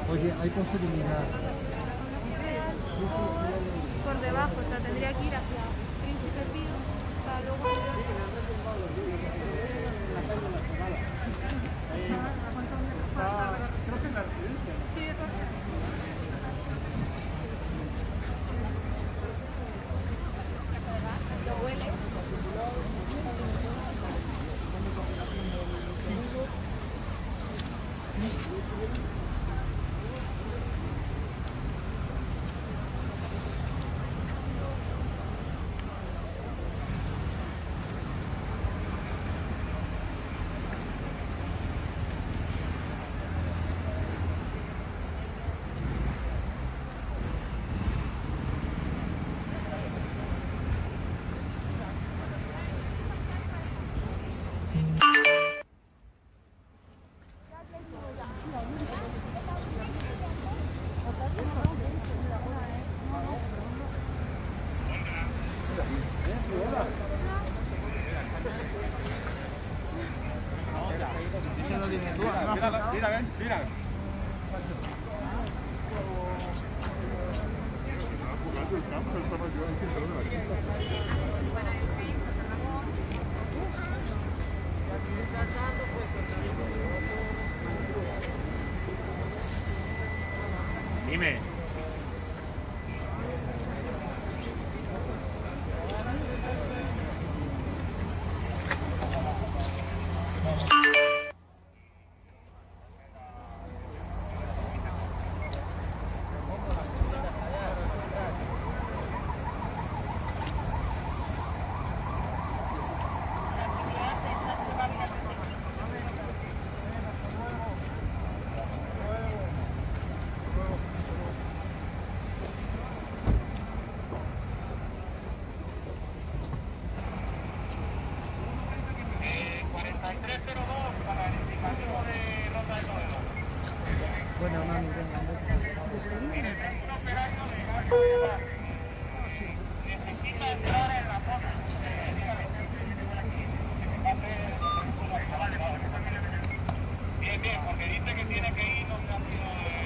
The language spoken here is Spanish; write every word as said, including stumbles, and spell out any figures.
Oye, hay posibilidad. Por debajo, o sea, tendría que ir hacia Príncipe Pío para luego... Creo que en la residencia. Sí, de acuerdo. Lo huele. Mira, mira, ven, mira. Dime. cuarenta y tres cero dos para el indicativo de Ronda de Toledo. Bueno, mami, venga. Mire, tengo un operario de gasto de bar. Necesita entrar en la zona. Eh, dígame. Bien, bien, porque dice que tiene que ir donde ha sido...